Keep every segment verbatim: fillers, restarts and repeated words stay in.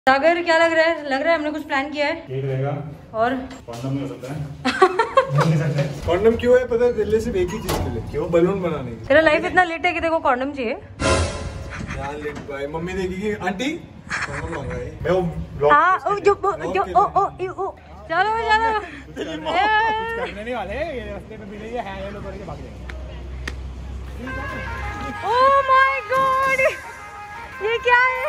सागर क्या लग रहा है? लग रहा है हमने कुछ प्लान किया है। केक रहेगा और कॉन्डम नहीं हो सकता है। कॉन्डम क्यों है पता है? दिल्ली सिर्फ एक ही चीज के लिए, क्यों? बलून बनाने की। तेरा लाइफ इतना लेट है कि देखो कॉन्डम चाहिए। यार लेट भाई, मम्मी देखेगी आंटी कॉन्डम मंगाए। मैं वो ब्लॉग हाँ ओ जो जो ओ ओ ओ चलो चलो करने नहीं वाले, ये रास्ते पे मिलेंगे है ये लोग करके भाग जाएंगे। ओह माय गॉड, ये क्या है?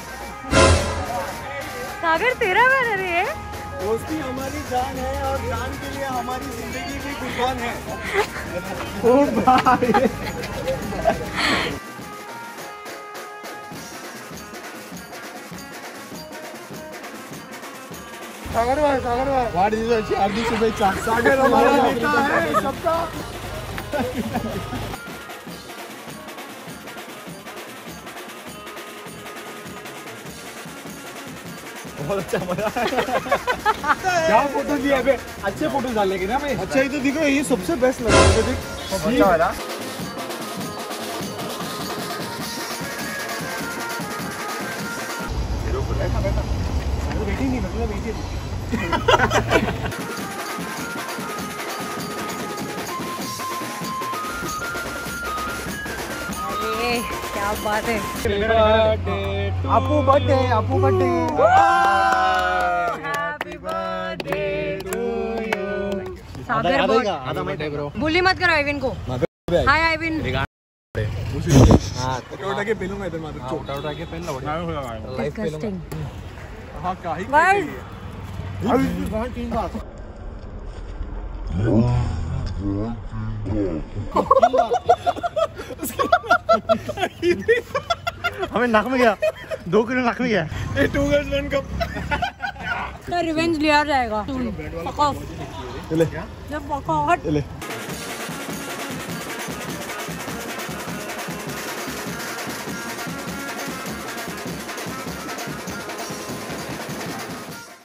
सागर तेरा बैनर है? दोस्ती हमारी जान है और जान के लिए हमारी जिंदगी भी कुर्बान है। ओ भाई सागर भाई, सागर भाई वाढदिवसाची हार्दिक शुभेच्छा। सागर हमारा नेता है सबका। बहुत अच्छा मजा क्या फोटो दिया है? अच्छे फोटो डालेंगे ना भाई। अच्छा ही तो दिखो, ये सबसे बेस्ट लगा मुझे। देख अच्छा वाला बैठा बैठा बैठी नहीं मतलब बैठी। अरे क्या बात है। आपू बर्थडे, आपू birthday. Happy birthday to you. Sagar birthday bro. Bully मत करो आइविन को। हाय आइविन। हां उठा के पहनूंगा इधर मात्र। उठा उठा के पहन लो। Life disgusting. हां काहे भाई अभी बहुत तीन बार हमें नाक में गया, दो किलो नाक में गया। ये टू गर्ल्स वन कप तो रिवेंज लिया जाएगा। ले जब पका हट ले